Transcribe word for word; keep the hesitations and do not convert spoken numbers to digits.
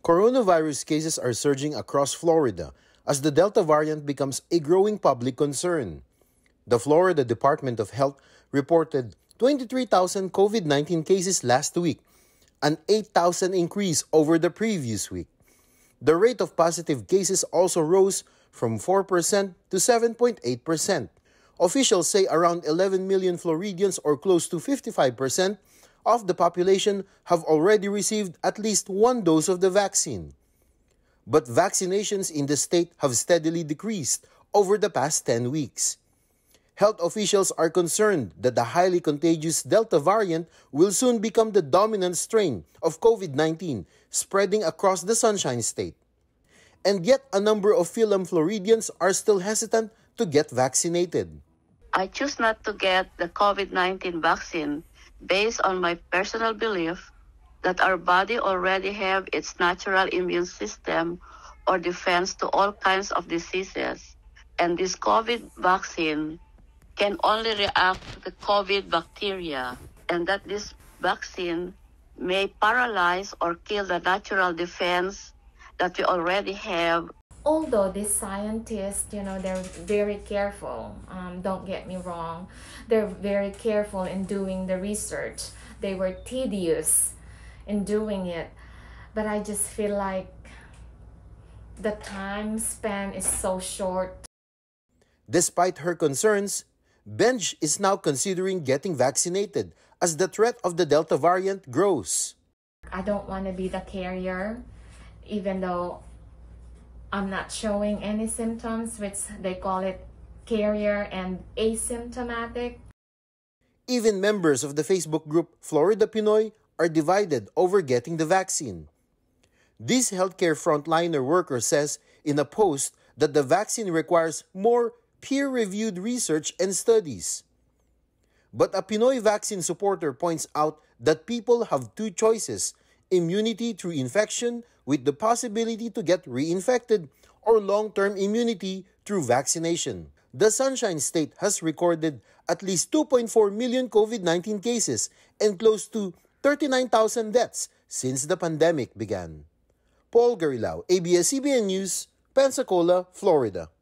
Coronavirus cases are surging across Florida as the Delta variant becomes a growing public concern. The Florida Department of Health reported twenty-three thousand COVID nineteen cases last week, an eight thousand increase over the previous week. The rate of positive cases also rose from four percent to seven point eight percent. Officials say around eleven million Floridians, or close to fifty-five percent, of the population have already received at least one dose of the vaccine. But vaccinations in the state have steadily decreased over the past ten weeks. Health officials are concerned that the highly contagious Delta variant will soon become the dominant strain of COVID nineteen, spreading across the Sunshine State. And yet, a number of Philam Floridians are still hesitant to get vaccinated. I choose not to get the COVID nineteen vaccine based on my personal belief that our body already have its natural immune system or defense to all kinds of diseases. And this COVID vaccine can only react to the COVID bacteria, and that this vaccine may paralyze or kill the natural defense that we already have. Although these scientists, you know, they're very careful, um, don't get me wrong, they're very careful in doing the research. They were tedious in doing it, but I just feel like the time span is so short. Despite her concerns, Benj is now considering getting vaccinated as the threat of the Delta variant grows. I don't want to be the carrier, even though I'm not showing any symptoms, which they call it carrier and asymptomatic. Even members of the Facebook group Florida Pinoy are divided over getting the vaccine. This healthcare frontliner worker says in a post that the vaccine requires more peer-reviewed research and studies. But a Pinoy vaccine supporter points out that people have two choices: immunity through infection with the possibility to get reinfected, or long-term immunity through vaccination. The Sunshine State has recorded at least two point four million COVID nineteen cases and close to thirty-nine thousand deaths since the pandemic began. Paul Garilao, A B S C B N News, Pensacola, Florida.